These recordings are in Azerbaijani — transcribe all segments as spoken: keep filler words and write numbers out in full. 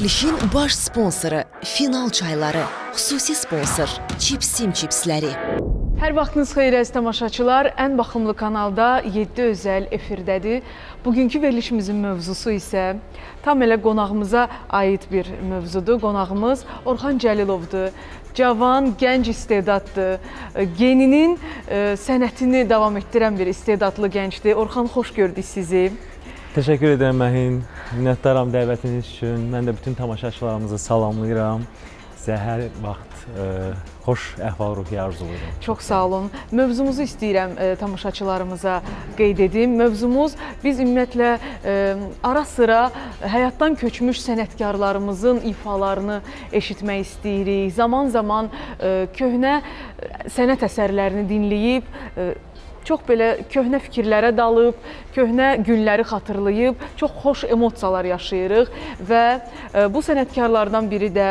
Verilişin baş sponsoru Final Çayları, xüsusi sponsor Çipsim Çipsləri. Hər vaxtınız xeyir əziz tamaşaçılar, ən baxımlı kanalda yeddi özəl efirdədir. Bugünkü verilişimizin mövzusu isə tam elə qonağımıza aid bir mövzudur. Qonağımız Orxan Cəlilovdur. Cavan, gənc istedaddır. Geninin sənətini davam etdirən bir istedadlı gəncdir. Orxan, xoş gördük sizi. Təşəkkür edirəm Məhin. Minnətdaram dəvətiniz üçün. Mən də bütün tamaşaçılarımızı salamlayıram. Sizə hər vaxt e, xoş əhval-ruhiyyə arzulayıram. Çox sağ olun. Mövzumuzu istəyirəm e, tamaşaçılarımıza qeyd edim. Mövzumuz biz ümumiyyətlə e, ara sıra həyatdan köçmüş sənətkarlarımızın ifalarını eşitmək istəyirik. Zaman-zaman e, köhnə sənət əsərlərini dinləyib, e, çox belə köhnə fikirlərə dalıb, köhnə günləri xatırlayıb, çox xoş emosiyalar yaşayırıq və bu sənətkarlardan biri də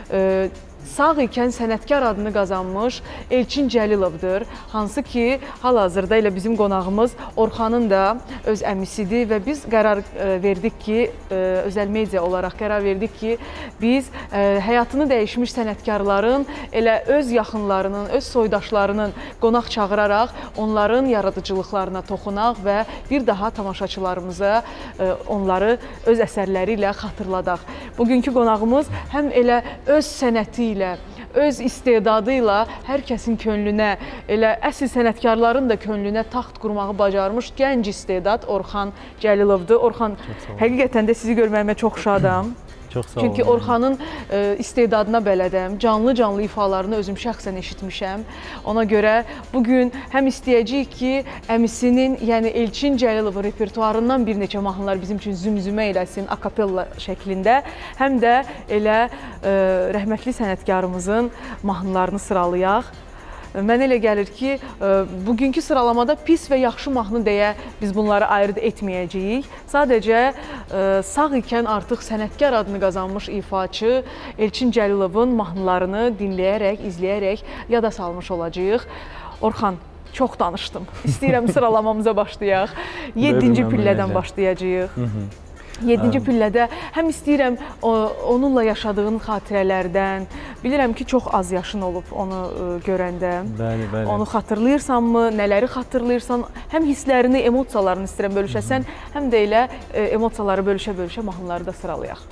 sağ ikən sənətkar adını qazanmış Elçin Cəlilovdur. Hansı ki, hal-hazırda elə bizim qonağımız Orxanın da öz əmisidir və biz qərar verdik ki, özəl media olaraq qərar verdik ki, biz həyatını dəyişmiş sənətkarların elə öz yaxınlarının, öz soydaşlarının qonaq çağıraraq onların yaradıcılıqlarına toxunaq və bir daha tamaşaçılarımıza onları öz əsərləri ilə xatırladaq. Bugünkü qonağımız həm elə öz sənəti ilə, öz istedadı ilə hər kəsin könlünə, elə əsl sənətkarların da könlünə taxt qurmağı bacarmış gənc istedad Orxan Cəlilovdur. Orxan, həqiqətən də sizi görməyimə çox şadam. Çox sağ olun. Çünki Orxanın e, istedadına bələdəm, canlı-canlı ifalarını özüm şəxsən eşitmişəm. Ona görə bugün həm istəyəcəyik ki, əmisinin, yəni Elçin Cəlilovun repertuarından bir neçə mahnılar bizim üçün zümzümə eləsin, akapella şəklində, həm də elə e, rəhmətli sənətkarımızın mahnılarını sıralayaq. Mənə elə gəlir ki, bugünkü sıralamada pis və yaxşı mahnı deyə biz bunları ayırd etməyəcəyik. Sadəcə sağ ikən artıq sənətkar adını qazanmış ifaçı Elçin Cəlilovun mahnılarını dinləyərək, izləyərək yada salmış olacağıq. Orxan, çox danışdım. İstəyirəm sıralamamıza başlayaq. Yeddinci pillədən başlayacağıq. Yeddinci pillədə həm istəyirəm onunla yaşadığın xatirələrdən, bilirəm ki, çox az yaşın olub onu görəndə. Bəli, bəli. Onu xatırlayırsanmı, nələri xatırlayırsan, həm hisslərini, emosiyalarını istəyirəm bölüşəsən, həm də elə emosiyaları bölüşə-bölüşə mahnıları da sıralayaq.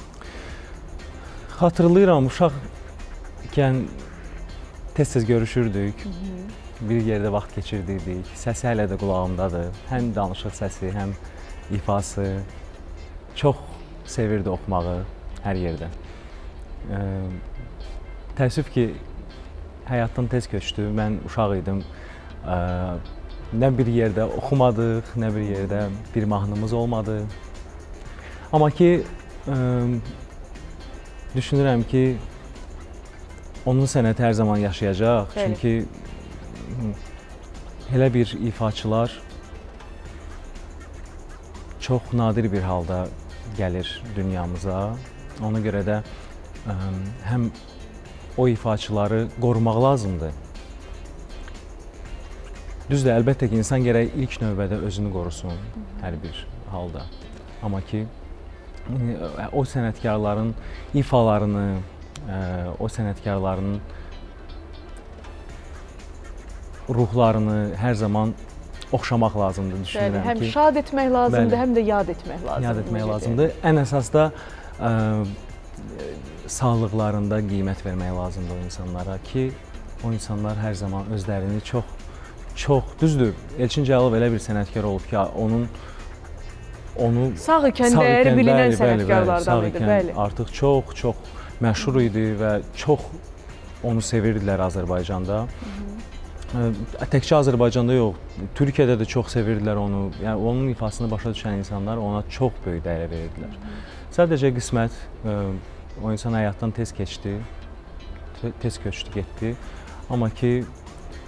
Xatırlayıram, uşaq ikən tez-tez görüşürdük, bir yerdə vaxt keçirdirdik, səsi hələ də qulağımdadır, həm danışıq səsi, həm ifası. Çox sevirdi oxumağı hər yerdə. E, təəssüf ki, həyatdan tez köçdü. Mən uşaq idim. E, nə bir yerdə oxumadıq, nə bir yerdə bir mahnımız olmadı. Amma ki, e, düşünürəm ki, onun sənəti hər zaman yaşayacaq. Bəli. Çünki elə bir ifaçılar çox nadir bir halda gəlir dünyamıza. Ona görə də ə, həm o ifaçıları qorumaq lazımdır. Düzdür, əlbəttə ki, insan gərək ilk növbədə özünü qorusun hər bir halda. Amma ki, o sənətkarların ifalarını, ə, o sənətkarların ruhlarını hər zaman oxşamaq lazımdır, düşünürəm bəli, həm ki. Həm şad etmək lazımdır, bəli, həm də yad etmək lazımdır. Yad etmək lazımdır. Ən əsas da ə, sağlıqlarında qiymət vermək lazımdır o insanlara ki, o insanlar hər zaman özlərini çox, çox, düzdür, Elçin Cəlilov elə bir sənətkar olub ki, onun onu sağ ikən dəyəri bilinən sənətkarlardan idi, bəli. Artıq çox, çox məşhur idi və çox onu sevirdilər Azərbaycanda. Təkcə Azərbaycanda yox, Türkiyədə də çox sevirdilər onu. Yəni onun ifasını başa düşən insanlar ona çox böyük dəyər verirdilər. Sadəcə qismət, o insan həyatdan tez keçdi, tez köçdü, getdi. Amma ki,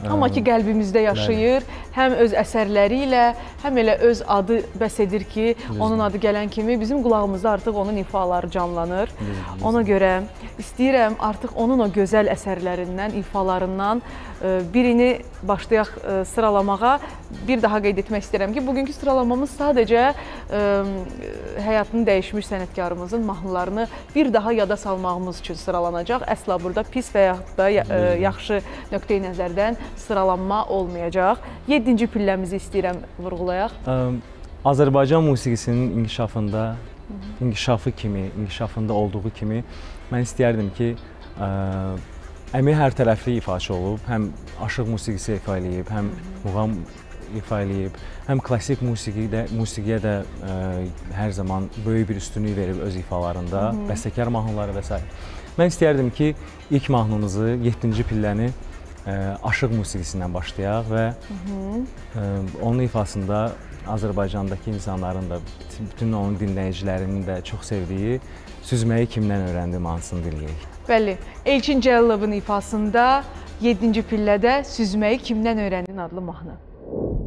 Amma ki qəlbimizdə yaşayır, həm öz əsərləri ilə, həm elə öz adı bəs edir ki, onun adı gələn kimi bizim qulağımızda artıq onun ifaları canlanır. Ona görə istəyirəm artıq onun o gözəl əsərlərindən, ifalarından birini başlayaq sıralamağa. Bir daha qeyd etmək istəyirəm ki, bugünkü sıralamamız sadəcə həyatını dəyişmiş sənətkarımızın mahnılarını bir daha yada salmağımız üçün sıralanacaq. Əsla burada pis və yaxud da yaxşı nöqteyi nəzərdən sıralanma olmayacaq. Yeddinci pilləmizi istəyirəm vurğulayaq. Azərbaycan musiqisinin inkişafında, inkişafı kimi, inkişafında olduğu kimi mən istəyərdim ki, Əmi hər tərəfli ifaçı olub, həm aşıq musiqisi ifa eləyib, həm muğam ifa eləyib, həm klassik musiqiyə də hər zaman böyük bir üstünlük verib öz ifalarında, bəstəkar mahnıları və s. Mən istəyərdim ki, ilk mahnımızı, yeddinci pilləni aşıq musiqisindən başlayaq və onun ifasında Azərbaycandakı insanların da, bütün onun dinləyicilərinin də çox sevdiyi Süzməyi kimdən öyrəndim mahnısını dinləyək. Bəli, Elçin Cəllalovun ifasında yeddinci pillədə Süzməyi kimdən öyrəndin adlı mahnı.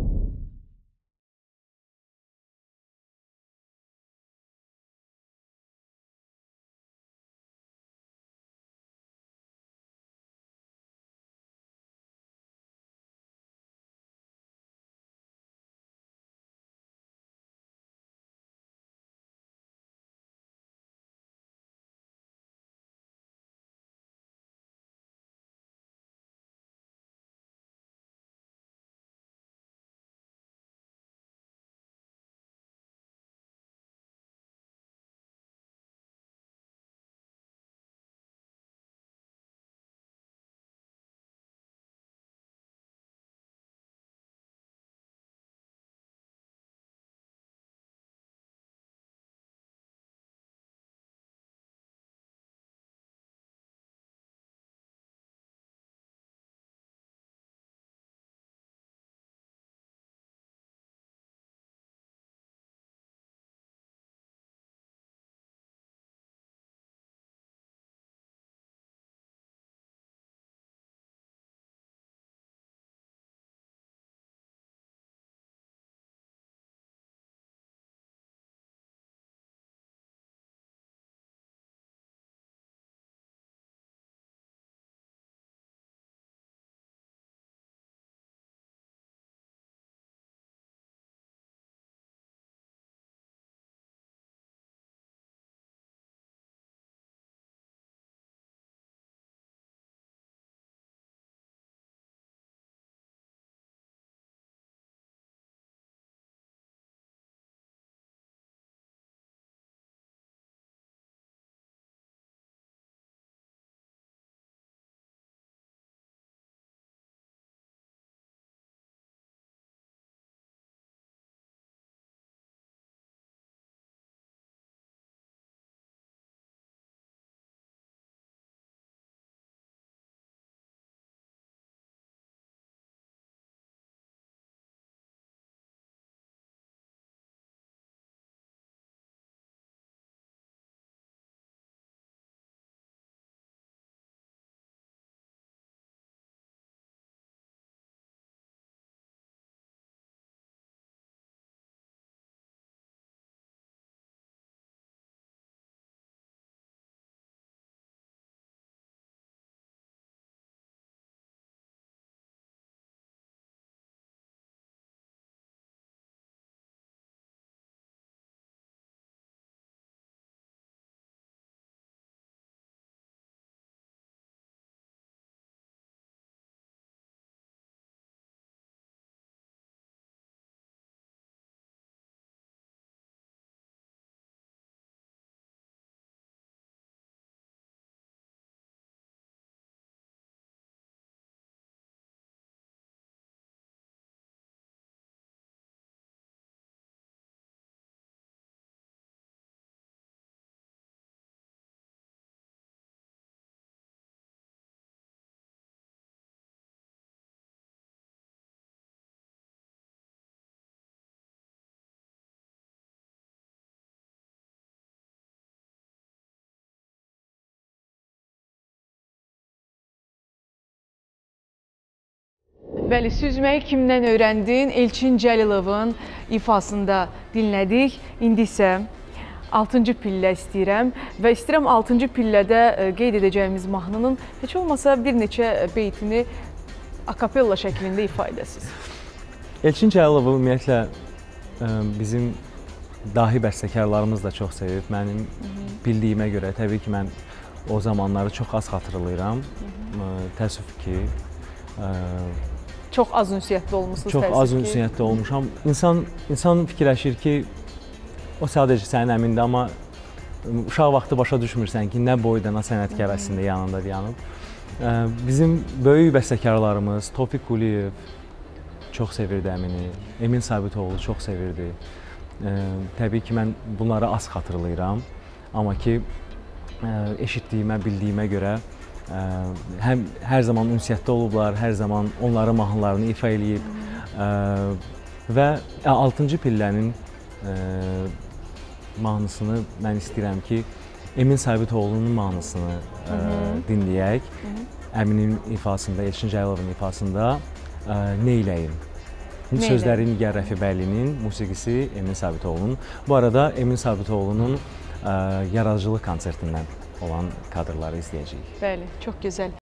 Bəli, süzməyi kimdən öyrəndin? Elçin Cəlilovun ifasında dinlədik. İndi isə altıncı pillə istəyirəm və istəyirəm altıncı pillədə qeyd edəcəyimiz mahnının heç olmasa bir neçə beytini akapella şəklində ifa edəsiniz. Elçin Cəlilovu ümumiyyətlə bizim dahi bəstəkarlarımız da çox sevib. Mənim bildiyimə görə, təbii ki, mən o zamanları çox az xatırlayıram. Təəssüf ki, çox az ünsiyyətli olmuşsunuz. Çox az ünsiyyətli olmuşam. İnsan, insan fikirləşir ki, o sadəcə sənin əmində, amma uşaq vaxtı başa düşmürsən ki, nə boyda, nə sənətkar əslində yanında dayanıb. Bizim böyük bəstəkarlarımız Tofiq Quliyev çox sevirdi əmini, Emin Sabitoğlu çox sevirdi. Təbii ki, mən bunları az xatırlayıram, amma ki, eşitdiyimə, bildiyimə görə həm hər zaman ünsiyyətdə olublar, hər zaman onların mahnılarını ifa eləyib və altıncı pillənin mahnısını mən istəyirəm ki, Emin Sabitoğlu'nun mahnısını dinləyək. Əminin ifasında, Elçin Cəlilovun ifasında Neyləyim. Sözləri Nigar Rəfibəylinin, musiqisi Emin Sabitoğlu'nun. Bu arada Emin Sabitoğlu'nun yaradıcılıq konsertindən olan kadrları izləyəcəyik. Bəli, çox gözəl.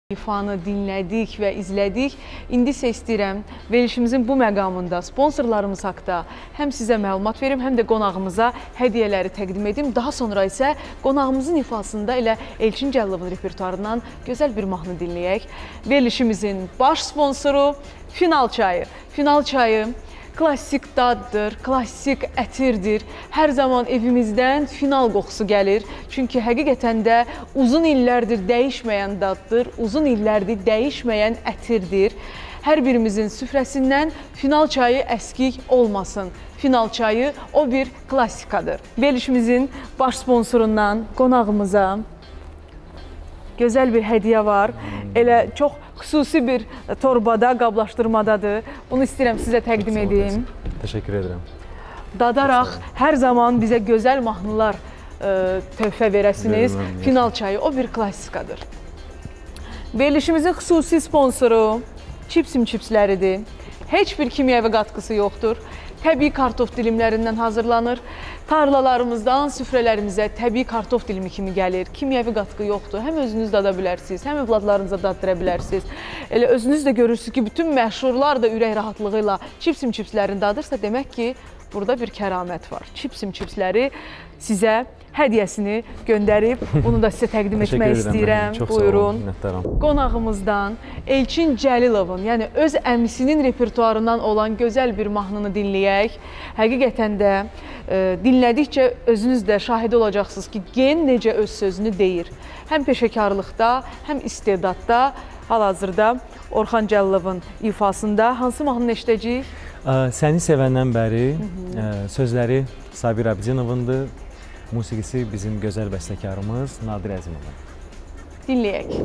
İfanı dinlədik və izlədik. İndi isə istəyirəm verilişimizin bu məqamında sponsorlarımız haqda həm sizə məlumat verim, həm də qonağımıza hədiyyələri təqdim edim. Daha sonra isə qonağımızın ifasında elə Elçin Cəllovun repertuarından gözəl bir mahnı dinləyək. Verilişimizin baş sponsoru Final çayı. Final çayı klassik daddır, klassik ətirdir. Hər zaman evimizdən final qoxusu gəlir. Çünki həqiqətən də uzun illərdir dəyişməyən daddır, uzun illərdir dəyişməyən ətirdir. Hər birimizin süfrəsindən final çayı əskik olmasın. Final çayı o bir klassikadır. Verilişimizin baş sponsorundan qonağımıza gözəl bir hədiyyə var. Elə çox xüsusi bir torbada, qablaşdırmadadır. Bunu istəyirəm sizə təqdim edim. Təşəkkür edirəm. Dadaraq hər zaman bizə gözəl mahnılar ə, töhfə verəsiniz. Final çayı o bir klassikadır. Verilişimizin xüsusi sponsoru Çipsim çipsləridir. Heç bir kimyəvi qatqısı yoxdur. Təbii kartof dilimlərindən hazırlanır. Tarlalarımızdan süfrələrimizə təbii kartof dilimi kimi gəlir. Kimyəvi qatqı yoxdur. Həm özünüz dada bilərsiniz, həm övladlarınıza daddıra bilərsiniz. Elə özünüz də görürsünüz ki, bütün məşhurlar da ürək rahatlığı ilə çipsim çipslərini dadırsa, demək ki, burada bir kəramət var. Çipsim çipsləri sizə hədiyyəsini göndərib, bunu da sizə təqdim etmək istəyirəm. Çox Buyurun. Sağ olun, qonağımızdan Elçin Cəlilovun, yəni öz əmisinin repertuarından olan gözəl bir mahnını dinləyək. Həqiqətən də e, dinlədikcə özünüz də şahid olacaqsınız ki, gen necə öz sözünü deyir. Həm peşəkarlıqda, həm istedadda, hal-hazırda Orxan Cəlilovun ifasında hansı mahnını eşidəcəyik? Səni sevəndən bəri sözləri Sabir Abdinovundur. Musiqisi bizim gözəl bəstəkarımız Nadir Əzimovun. Dinləyək.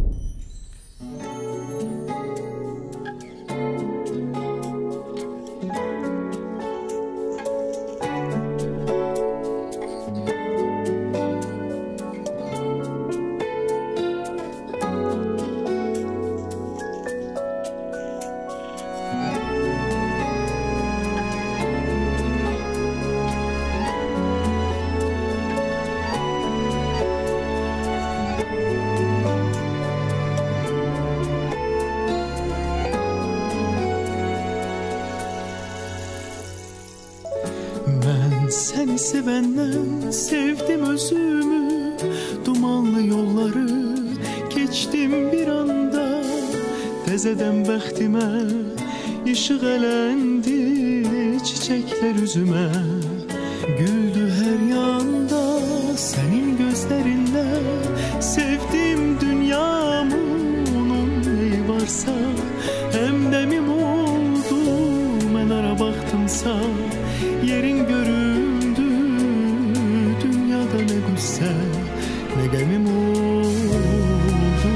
Seni sevenden sevdim özümü, dumanlı yolları geçtim bir anda. Tezeden bəxtimə ışıq elendi, çiçekler üzüme güldü her yanda. Senin gözlerinle sevdim dünyamı, onun neyi varsa hem demim oldu. Ben ara baktımsa yerin göründü, dünyada ne güsse ne gemim oldu.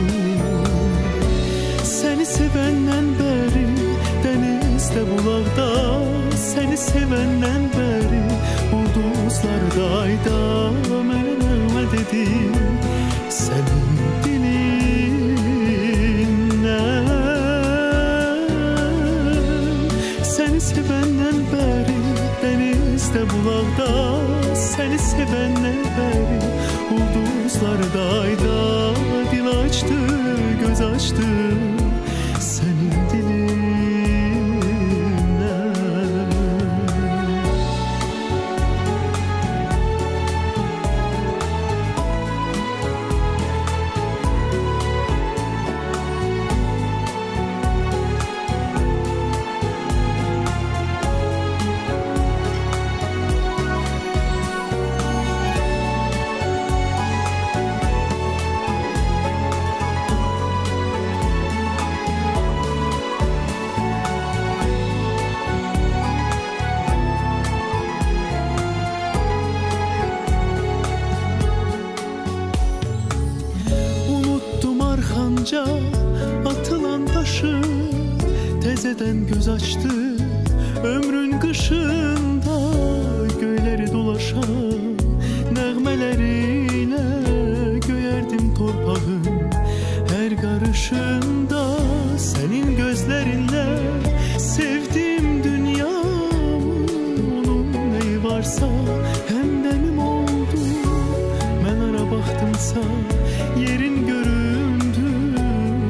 Seni sevenden beri denizde bulakta, seni sevenden beri ulduzlarda ayda mənə dedim senin dilinden. Seni sevenden beri denizde bulakta, seni sevenden beri ulduzlarda ayda dil açtı, göz açtı senin dilinden. Atılan taşı tezeden göz açtı, ömrün kışında göyleri dolaşan nəğmeleriyle göyerdim torpağın her karışında. Senin gözlerinle sevdim dünyamı, onun neyi varsa hem demim oldu. Ben ara baktımsa yerin göründü,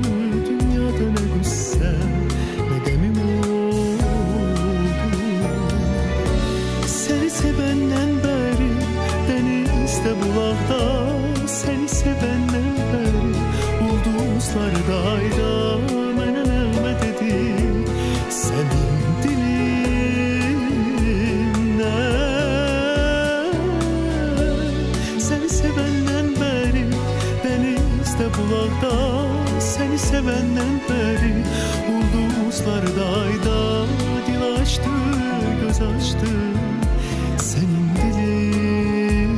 sevenden beri ulduzlarda ayda dil açtı, göz açtı senin dilin.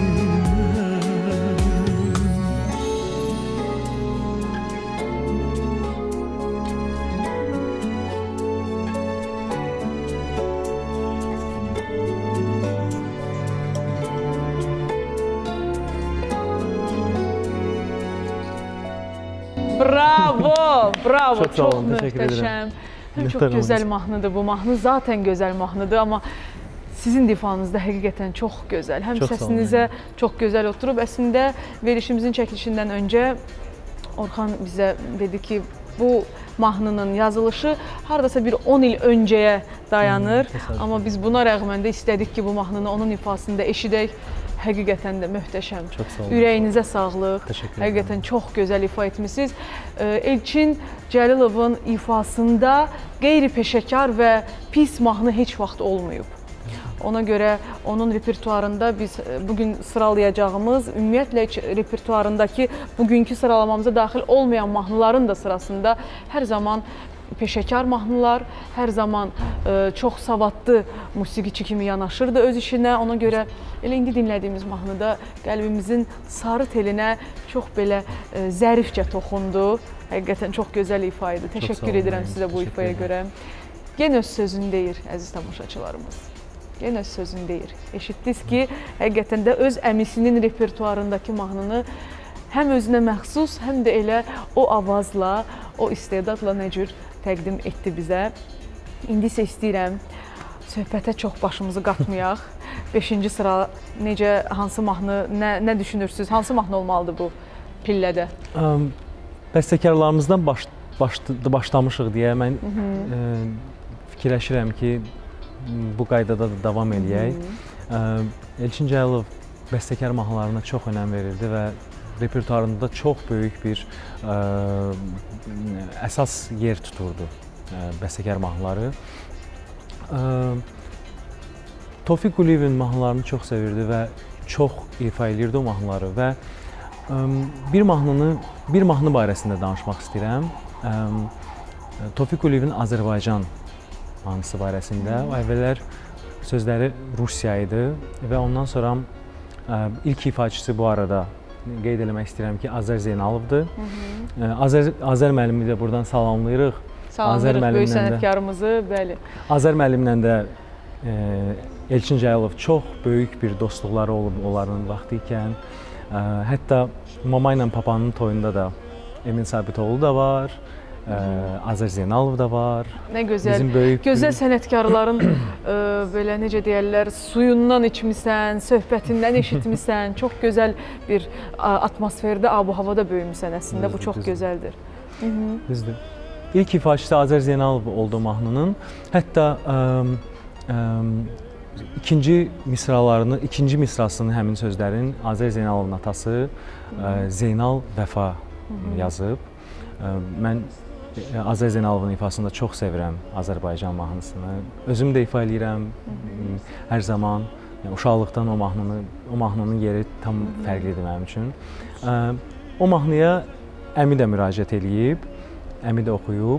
Bravo, bravo. Çok sağ Çox olun, təşəkkür möhtəşəm. Həm çox Minnətdaram gözəl olun. mahnıdır bu. Mahnı zaten gözəl mahnıdır, amma sizin difanız da həqiqətən çox gözəl. Həm Çox sağ olun, səsinizə çox gözəl oturub. Əslində verilişimizin çəkilişindən öncə Orxan bizə dedi ki, bu mahnının yazılışı hardasa bir on il öncəyə dayanır. Hmm, amma biz buna rəğmən də istədik ki, bu mahnını onun ifasında eşidək. Həqiqətən də möhtəşəm. Çox sağ olun. Ürəyinizə sağlıq. Təşəkkür edirəm. Həqiqətən çox gözəl ifa etmisiniz. Elçin Cəlilovun ifasında qeyri-peşəkar və pis mahnı heç vaxt olmayıb. Ona görə onun repertuarında biz bugün sıralayacağımız, ümumiyyətlə repertuarındakı bugünkü sıralamamıza daxil olmayan mahnıların da sırasında hər zaman peşəkar mahnılar, hər zaman ə, çox savadlı musiqiçi kimi yanaşırdı öz işinə. Ona görə elə indi dinlədiyimiz mahnıda qəlbimizin sarı telinə çox belə ə, zərifcə toxundu. Həqiqətən çox gözəl ifa idi. Təşəkkür edirəm sizə bu ifaya görə. Gen öz sözünü deyir, əziz tamaşaçılarımız. Gen öz sözünü deyir. Eşitdiniz ki, həqiqətən də öz əmisinin repertuarındakı mahnını həm özünə məxsus, həm də elə o avazla, o istedadla nə cür təqdim etdi bizə. İndi isə istəyirəm, söhbətə çox başımızı qatmayaq. Beşinci sıra necə, hansı mahnı, nə, nə düşünürsünüz? Hansı mahnı olmalıdır bu pillədə? Um, bəstəkarlarımızdan baş, baş, başlamışıq deyə mən e, fikirləşirəm ki, bu qaydada da davam eləyək. E, Elçin Cəlilov bəstəkar mahnılarına çox önəm verirdi və repertuarında çox böyük bir ə, əsas yer tuturdu ə, bəstəkar mahnıları. Ə, Tofiq Quliyevin mahnılarını çox sevirdi və çox ifa edirdi o mahnıları və ə, bir mahnını, bir mahnı barəsində danışmaq istəyirəm. Ə, Tofiq Quliyevin Azərbaycan mahnısı barəsində. O əvvəllər sözləri Rusiya idi və ondan sonra ə, ilk ifaçısı bu arada qeyd eləmək istəyirəm ki, Azər Zeynalovdur. Azər, Azər müəllimi də buradan salamlayırıq. Salamlayırıq böyük sənətkarımızı, bəli. Azər müəllimlə də e, Elçin Cəlilov çox böyük bir dostluqları olub onların vaxtı ikən. E, hətta Mama ilə Papanın toyunda da Emin Sabitoğlu da var. Ə, Azər Zeynalov da var. Nə gözəl, gözəl sənətkarların ə, belə necə deyərlər, suyundan içmisən, söhbətindən eşitmisən, çox gözəl bir ə, atmosferdə, abu-havada böyümüsən əslində, düzdür, bu çox düzdür. Gözəldir. Hı -hı. Düzdür. İlk ifaçısı Azər Zeynalov oldu mahnının. Hətta ə, ə, ikinci misralarını, ikinci misrasını həmin sözlərin Azər Zeynalovun atası ə, Zeynal Vəfa Hı -hı. yazıb. Ə, mən Azər Zeynalovun ifasını da çox sevirəm Azərbaycan mahnısını. Özüm də ifa eləyirəm hər zaman. Yəni, uşaqlıqdan o mahnını, o mahnının yeri tam fərqlidir mənim üçün. O mahnıya əmi də müraciət eləyib, əmi də oxuyub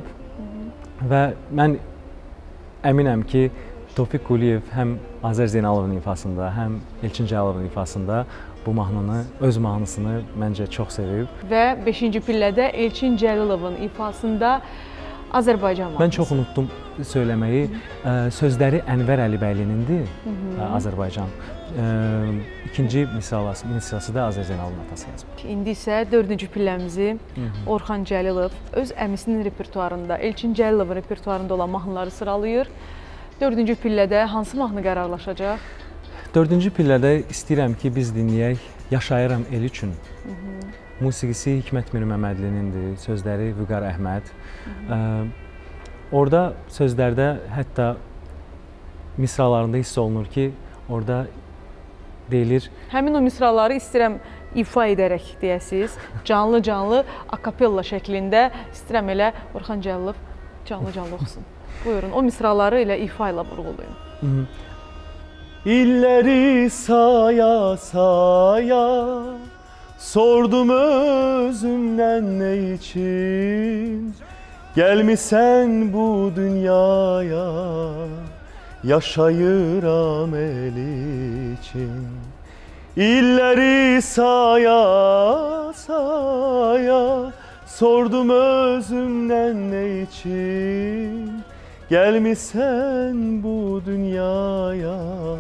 və mən əminəm ki, Tofiq Quliyev həm Azər Zeynalovun ifasında, həm Elçin Cəlilovun ifasında bu mahnını, öz mahnısını məncə çox sevib. Və beşinci pillədə Elçin Cəlilovun ifasında Azərbaycan mahnısı. Mən çox unutdum söyləməyi. Ə, sözləri Ənvər Əlibəylinindir, Azərbaycan. Ə, ikinci misrası, misrası da Azər Zeynalovun atası yazıb. İndi isə dördüncü pilləmizi Orxan Cəlilov öz əmisinin repertuarında, Elçin Cəlilovun repertuarında olan mahnıları sıralayır. Dördüncü pillədə hansı mahnı qərarlaşacaq? Dördüncü pillədə istəyirəm ki, biz dinləyək Yaşayıram el üçün. Hı -hı. Musiqisi Hikmət Mir Məmmədlinindir, sözləri Vüqar Əhməd. Hı -hı. Ee, orada sözlərdə hətta misralarında hiss olunur ki, orada deyilir... Həmin o misraları istəyirəm ifa edərək deyəsiniz, canlı-canlı, akapella şəklində istəyirəm elə Orxan Cəlilov canlı-canlı oxusun. Buyurun, o misraları elə ifa ilə vurğulayın. Hı -hı. İlləri saya saya Sordum özümden ne için gelmişsen bu dünyaya, yaşayıram el için. İlleri saya saya, sordum özümden ne için gelmişsen bu dünyaya,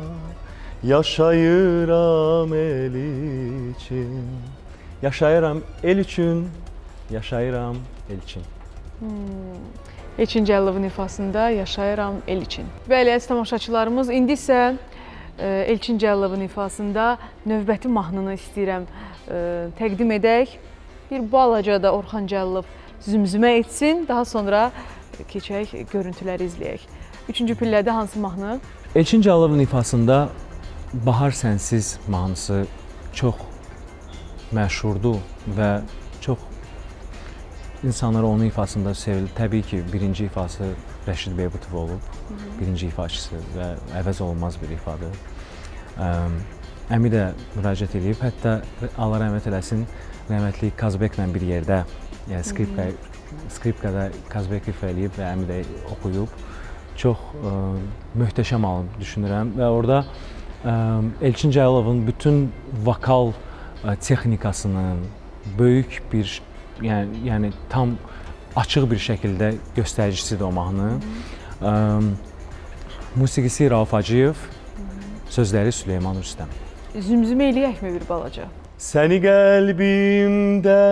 yaşayıram el için. Yaşayıram el üçün, yaşayıram el için. Hmm. Elçin Cəllovun ifasında yaşayıram el için. Bəli, əziz tamaşaçılarımız, indi isə e, Elçin Cəllovun ifasında növbəti mahnını istəyirəm e, təqdim edək. Bir balaca da Orxan Cəllov zümzümə etsin, daha sonra keçək, görüntüləri izləyək. Üçüncü pillədə hansı mahnı? Elçin Cəllovun ifasında Bahar Sənsiz mahnısı çox məşhurdur və çox insanlar onun ifasında sevilir. Təbii ki, birinci ifası Rəşid Beybutov olub, Hı -hı. birinci ifaçısı və əvəz olunmaz bir ifadır. Əmi də müraciət edib, hətta Allah rəhmət eləsin, rəhmətli Kazbeklə bir yerdə, yəni skripka, skripkada Kazbek ifa eləyib və Əmi də oxuyub. Çox ə, möhtəşəm alım düşünürəm və orada ə, Elçin Cəllovun bütün vokal ə, texnikasının böyük bir, yəni, yəni tam açıq bir şəkildə göstəricisidir o mahnı. Ə, musiqisi Rauf Hacıyev, sözləri Süleyman Rüstəm. Zümzümə eləyəkmi bir balaca? Səni qəlbimdə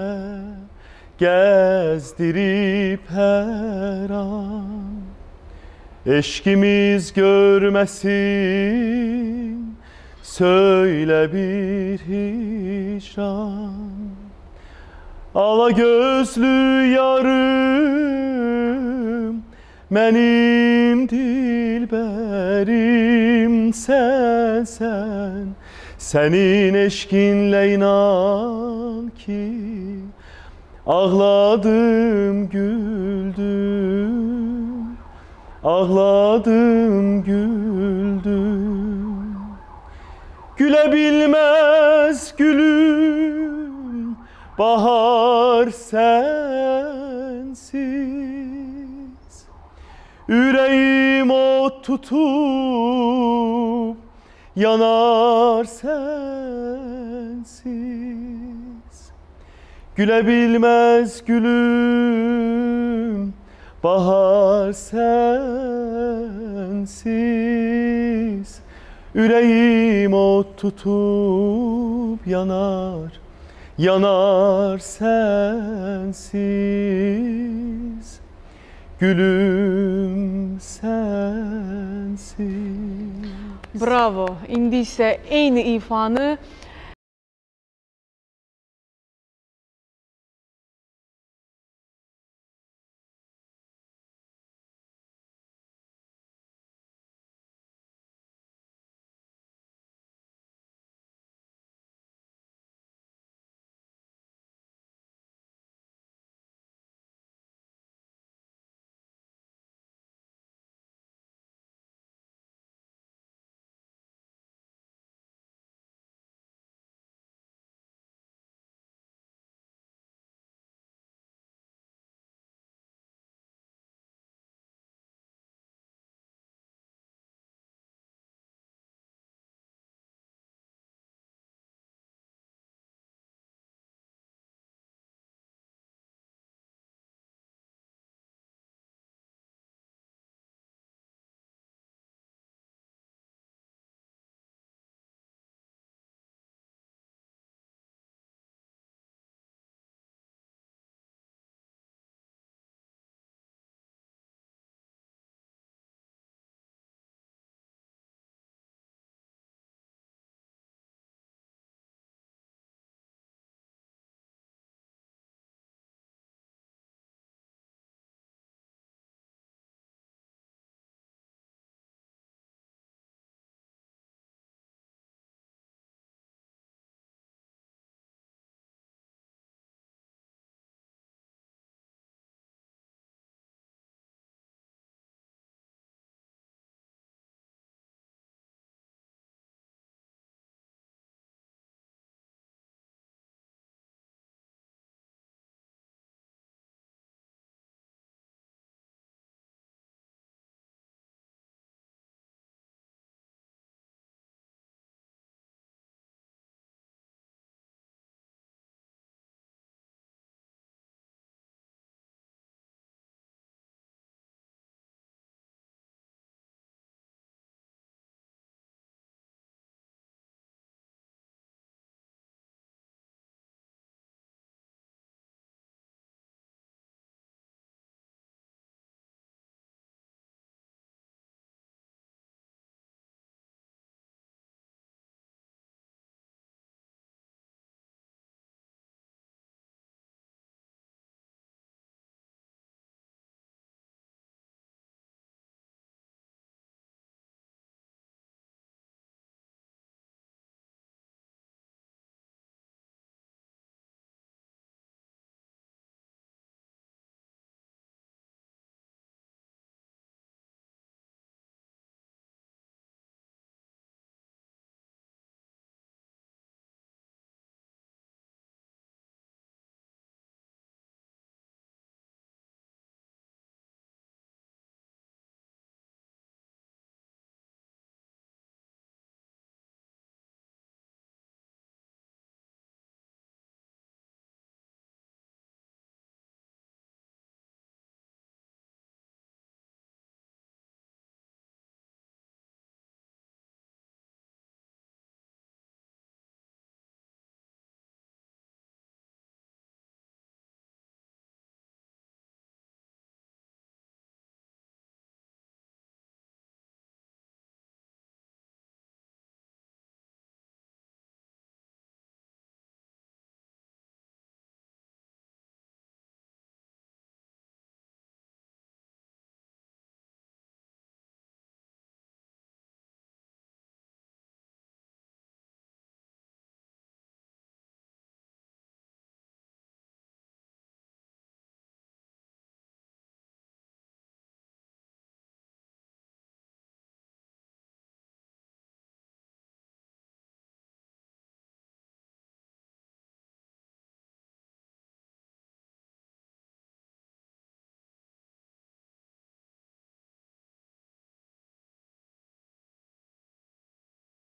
gəzdirib hər an, eşkimiz görməsin, söylə bir hicran. Ala gözlü yarım, mənim dilbərim sənsən. Sənin eşkinlə inan ki, ağladım, güldüm, ağladım, güldüm. Gülə bilməz gülüm, bahar sənsiz. Ürəyim ot tutub, yanar sensiz. Gülə bilməz gülüm, bahar sensiz. Ürəyim ot tutub yanar, yanar sensiz. Gülüm sensiz. Bravo. İndi isə eyni ifanı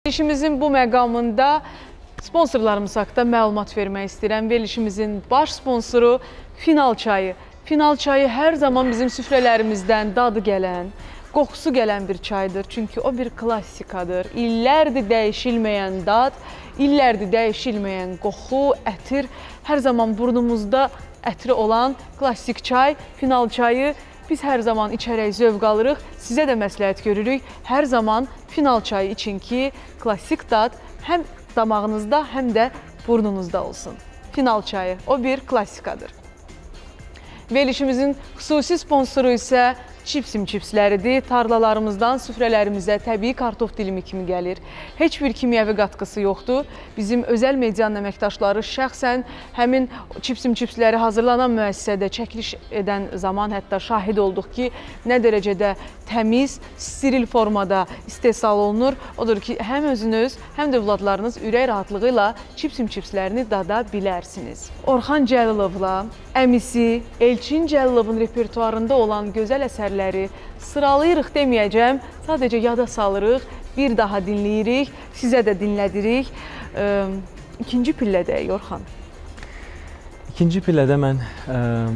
Verilişimizin bu məqamında sponsorlarımız haqqında məlumat vermək istəyirəm. Verilişimizin baş sponsoru Final çayı. Final çayı hər zaman bizim süfrələrimizdən dadı gələn, qoxusu gələn bir çaydır. Çünki o bir klassikadır. İllərdir dəyişilməyən dad, illərdir dəyişilməyən qoxu, ətir. Hər zaman burnumuzda ətri olan klassik çay, Final çayı. Biz hər zaman içərək zövq alırıq. Sizə də məsləhət görürük. Hər zaman Final çayı için ki, klassik dad həm damağınızda, həm də burnunuzda olsun. Final çayı, o bir klassikadır. Verilişimizin xüsusi sponsoru isə Çipsim çipsləridir. Tarlalarımızdan süfrələrimizə təbii kartof dilimi kimi gəlir. Heç bir kimyəvi qatqısı yoxdur. Bizim özəl medianın əməkdaşları şəxsən həmin Çipsim çipsləri hazırlanan müəssisədə çəkiliş edən zaman hətta şahid olduq ki, nə dərəcədə təmiz, steril formada istehsal olunur. Odur ki, həm özünüz, həm də övladlarınız ürək rahatlığı ilə Çipsim çipslərini dada bilərsiniz. Orxan Cəlilovla əmisi Elçin Cəlilovun repertuarında olan gözəl əsərləri sıralayırıq deməyəcəm, sadəcə yada salırıq, bir daha dinləyirik, sizə də dinlədirik. E, ikinci pillədəyik, Orxan. İkinci pillədə mən e,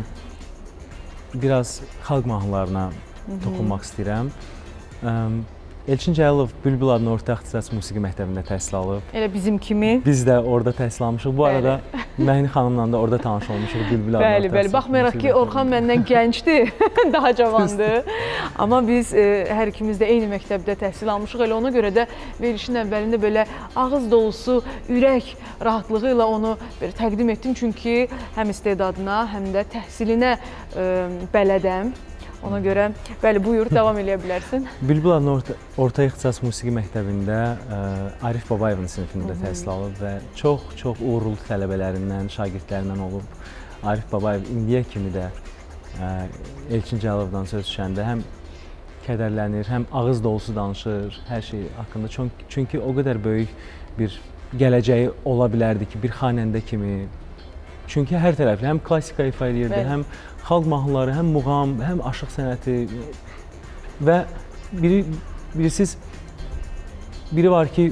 biraz xalq mahnılarına toxunmaq istəyirəm. E, Elçin Cəlilov Bülbül adlı orta ixtisas musiqi məktəbində təhsil alıb. Elə bizim kimi. Biz də orada təhsil almışıq. Bu bəli. Arada Məhni xanımla da orada tanış olmuşuq Bülbül adlı orta ixtisas. Bəli, bəli. Baxmayaraq ki, Orxan məndən gəncdir, daha cavandır. Amma biz e, hər ikimiz də eyni məktəbdə təhsil almışıq. Elə ona görə də verilişin əvvəlində belə ağız dolusu, ürək rahatlığı ilə onu belə təqdim etdim. Çünki həm istedadına, həm də təhsilinə e, bələdəm. Ona görə, bəli, buyur, davam edə bilərsin. Bülbül adlı orta, orta ixtisas musiqi məktəbində ə, Arif Babayevin sinifində təhsil alıb və çox-çox uğurlu tələbələrindən, şagirdlərindən olub. Arif Babayev indiyə kimi də ə, Elçin Cəlilovdan söz düşəndə həm kədərlənir, həm ağız dolusu danışır hər şey haqqında. Çünki, çünki o qədər böyük bir gələcəyi ola bilərdi ki, bir xanəndə kimi. Çünki hər tərəfli həm klassika ifa edirdi, həm xalq mahnıları, həm muğam, həm aşıq sənəti və biri, birisiz, biri var ki,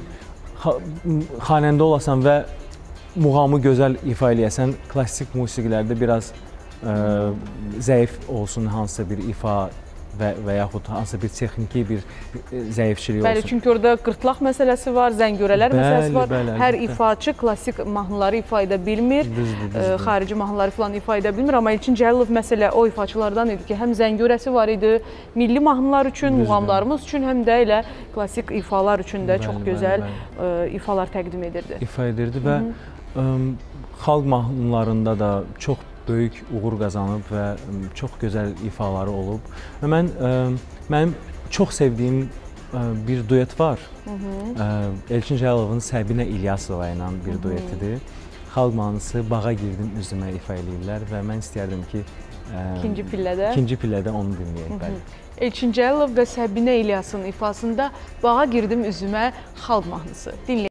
xanəndə olasan və muğamı gözəl ifa eləyəsən, klassik musiqilərdə biraz ə, zəif olsun hansısa bir ifa və, və yaxud hansısa bir texniki bir zəifçilik olsun. Bəli, çünki orada qırtlaq məsələsi var, zəngörələr bəli, məsələsi var. Bəli, hər ifaçı klassik mahnıları ifa edə bilmir, düzdür, düzdür. xarici mahnıları falan ifa edə bilmir. Amma Elçin Cəlilov məsələ o ifaçılardan idi ki, həm zəngörəsi var idi, milli mahnılar üçün, düzdür. Muğamlarımız üçün, həm də elə klassik ifalar üçün də bəli, çox gözəl bəli, bəli. ifalar təqdim edirdi. İfa edirdi və ə, xalq mahnılarında da çox böyük uğur qazanıb və çox gözəl ifaları olub. Və mən, ə, mənim çox sevdiyim ə, bir duet var. Hı -hı. Ə, Elçin Cəlilovun Səbinə İlyasova ilə bir duetidir. Xalq mahnısı Bağa girdim üzümə ifa eləyirlər və mən istəyərdim ki, ə, ikinci pillədə, ikinci pillədə onu dinləyək. Bəli. Elçin Cəlilov və Səbinə İlyasın ifasında Bağa girdim üzümə xalq mahnısı dinləyək.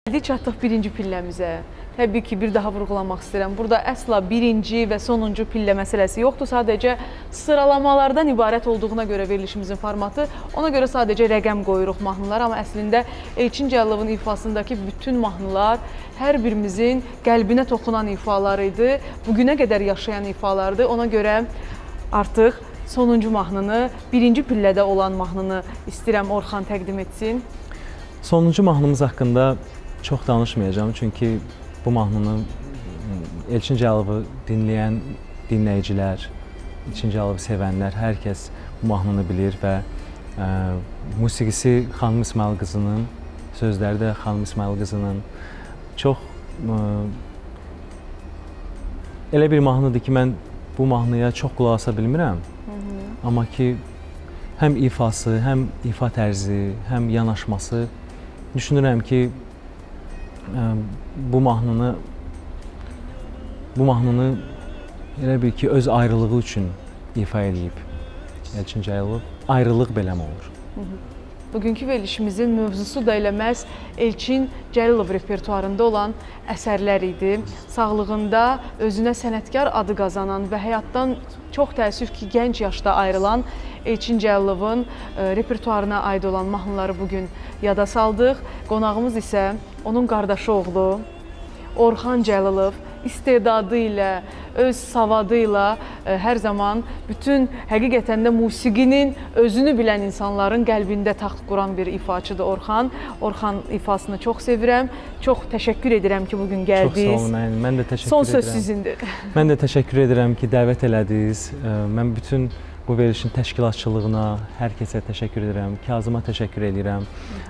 Gəldik çatdıq birinci pilləmizə. Təbii ki, bir daha vurğulamaq istəyirəm. Burada əsla birinci və sonuncu pillə məsələsi yoxdur. Sadəcə sıralamalardan ibarət olduğuna görə verilişimizin formatı. Ona görə sadəcə rəqəm qoyuruq mahnılar. Amma əslində Elçin Cəllovun ifasındakı bütün mahnılar hər birimizin qəlbinə toxunan ifalar idi. Bugünə qədər yaşayan ifalardır. Ona görə artıq sonuncu mahnını, birinci pillədə olan mahnını istəyirəm Orxan təqdim etsin. Sonuncu mahnımız haqqında çox danışmayacağım, çünki bu mahnını Elçin Cəllovu dinləyən dinləyicilər, Elçin Cəllovu sevənlər, hər kəs bu mahnını bilir və ə, musiqisi xanım İsmayıl qızının, sözləri də xanım İsmayıl qızının çox ə, elə bir mahnıdır ki, mən bu mahnıya çox qulaq asa bilmirəm. Hı -hı. Amma ki, həm ifası, həm ifa tərzi, həm yanaşması, düşünürəm ki, bu mahnını bu mahnını elə bil ki, öz ayrılığı üçün ifa edib Elçin Cəllov. Ayrılıq beləm olur. Hı -hı. Bugünkü verilişimizin mövzusu da elə məhz Elçin Cəllov repertuarında olan əsərlər idi. Sağlığında özünə sənətkar adı qazanan və həyatdan çox təəssüf ki, gənc yaşda ayrılan Elçin Cəllovun e, repertuarına aid olan mahnıları bugün yada saldıq. Qonağımız isə onun qardaşı oğlu Orxan Cəlilov istedadı ilə, öz savadı ilə e, hər zaman bütün həqiqətən də musiqinin özünü bilən insanların qəlbində taxt quran bir ifaçıdır Orxan. Orxan ifasını çox sevirəm. Çox təşəkkür edirəm ki, bugün gəldiniz. Çox sağ olun, mən, mən də təşəkkür Son edirəm. Son söz sizindir. Mən də təşəkkür edirəm ki, dəvət elədiniz. Mən bütün bu verilişin təşkilatçılığına, hər kəsə təşəkkür edirəm. Kazıma təşəkkür edirəm.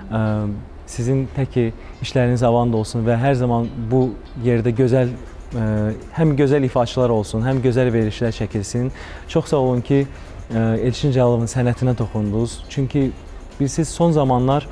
Sizin tək ki, işləriniz avand olsun və hər zaman bu yerdə gözəl, həm gözəl ifaçılar olsun, həm gözəl verilişlər çəkilsin. Çox sağ olun ki, Elçin Cəllovun sənətinə toxundunuz. Çünki bilirsiniz, son zamanlar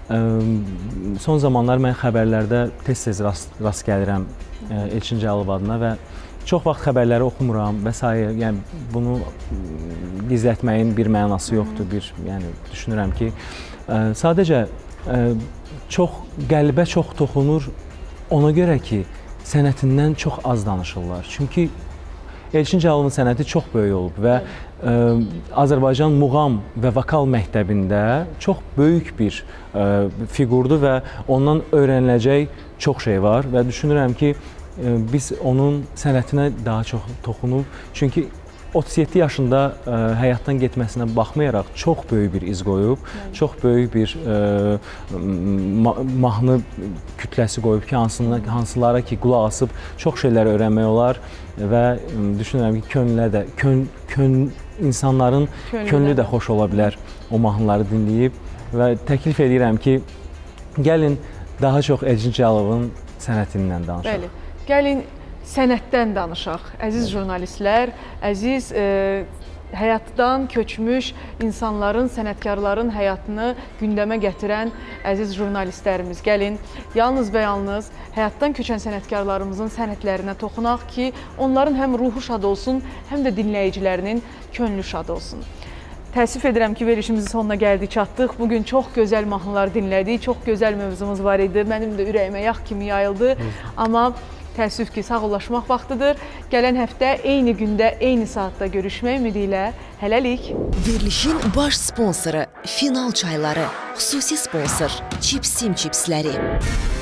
son zamanlar mən xəbərlərdə tez-tez rast, rast gəlirəm Elçin Cəllov adına və çox vaxt xəbərləri oxumuram və s. Yəni bunu gizlətməyin bir mənası yoxdur. Bir, yəni düşünürəm ki, sadəcə çox qəlbə çox toxunur ona görə ki, sənətindən çox az danışırlar. Çünki Elçin Cəllovun sənəti çox böyük olub və ə, Azərbaycan muğam və vokal məktəbində çox böyük bir ə, fiqurdur və ondan öyrəniləcək çox şey var və düşünürəm ki, ə, biz onun sənətinə daha çox toxunub. Çünki otuz yeddi yaşında ə, həyatdan getməsinə baxmayaraq çox böyük bir iz qoyub, evet. Çox böyük bir ə, ma mahnı kütləsi qoyub ki, hansına, hansılara ki, qulaq asıb çox şeylər öyrənmək olar və ə, düşünürəm ki, könlülə də, kön, kön, insanların könlü, könlü də xoş ola bilər o mahnıları dinləyib və təklif edirəm ki, gəlin daha çox Elçin Cəllovun sənətindən danışaq. Bəli, gəlin sənətdən danışaq. Əziz jurnalistlər, əziz e, həyatdan köçmüş insanların, sənətkarların həyatını gündəmə gətirən əziz jurnalistlərimiz, gəlin yalnız və yalnız həyatdan köçən sənətkarlarımızın sənətlərinə toxunaq ki, onların həm ruhu şad olsun, həm də dinləyicilərinin könlü şad olsun. Təəssüf edirəm ki, verilişimizin sonuna gəldik, çatdıq. Bugün çox gözəl mahnılar dinlədik, çox gözəl mövzumuz var idi. Mənim də ürəyimə yağ kimi yayıldı. Amma təəssüf ki, sağollaşmaq vaxtıdır. Gələn həftə eyni gündə, eyni saatda görüşmək ümidi ilə hələlik. Verilişin baş sponsoru Final çayları, xüsusi sponsor Çipsim çipsləri.